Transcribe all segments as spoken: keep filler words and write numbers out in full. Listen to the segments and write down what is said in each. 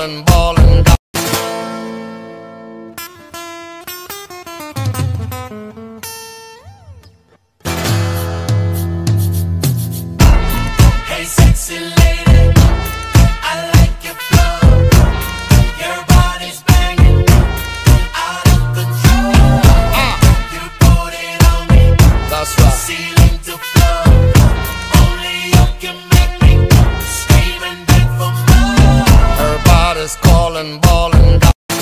calling, ballin'. Hey sexy lady, I like your flow. Your body's banging, out of control. Uh, You put it on me, that's right. ceiling to floor. Only you can make me scream and beg for more. Everybody's calling, ballin'.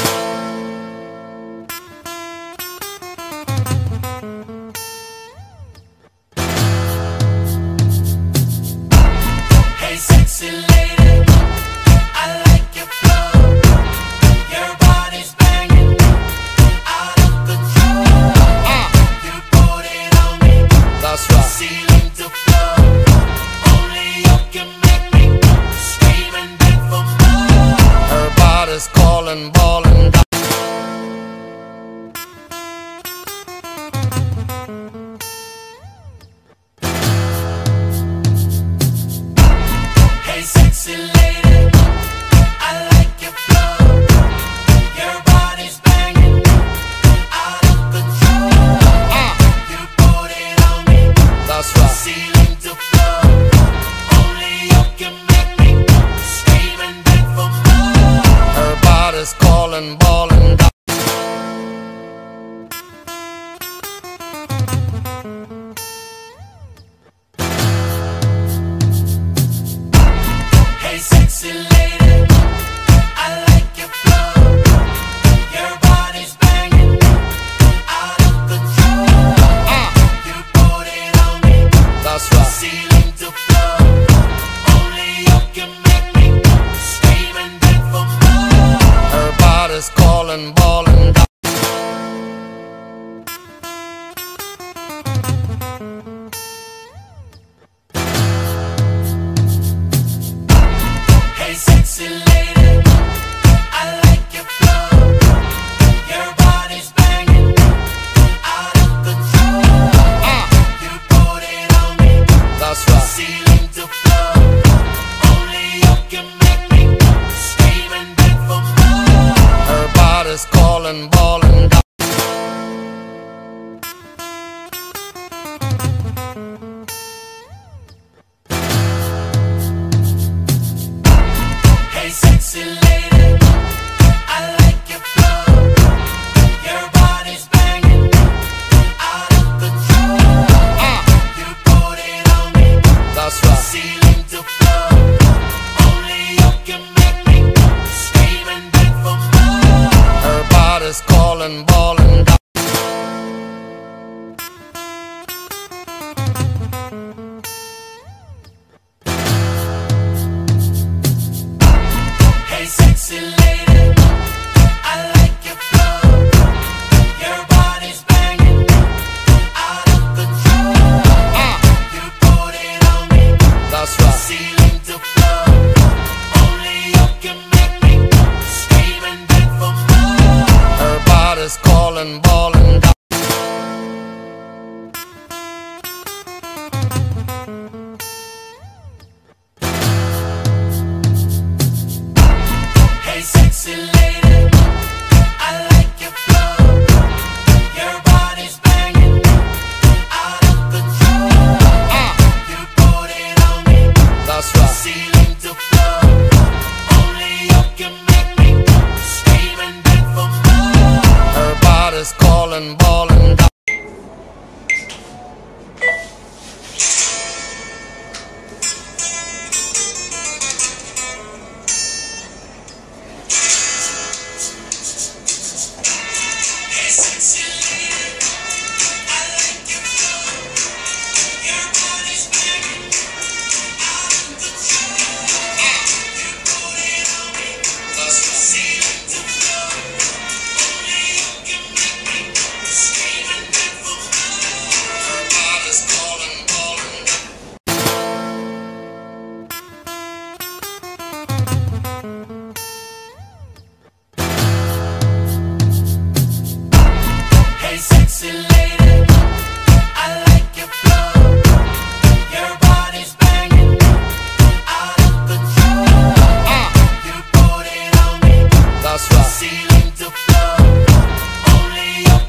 Hey sexy lady, I like your flow. Your body's banging, out of control. Uh, You put it on me, that's right. ceiling to floor. Only you can make me scream and beg for more. Everybody's calling, ballin'. Hey sexy lady, I like your flow. Your body's banging, out of control. Uh, You put it on me, that's right. ceiling to floor. Only you can make me scream and beg for more. Everybody's calling, ballin'. Hey sexy lady, I like your flow. Your body's banging, out of control. Uh, You put it on me, that's right. ceiling to floor. Only you can make me scream and beg for more. Everybody's calling, ballin'. Hey sexy lady, I like your flow. Your body's banging, out of control. Uh, You put it on me, that's right. ceiling to floor. Only you can make me scream and beg for more. Everybody's calling, ballin'. Hey sexy lady, I like your flow. Your body's banging, out of control. Uh, You put it on me, that's right. ceiling to floor. Only you can make me scream and beg for more. Everybody's calling.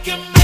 can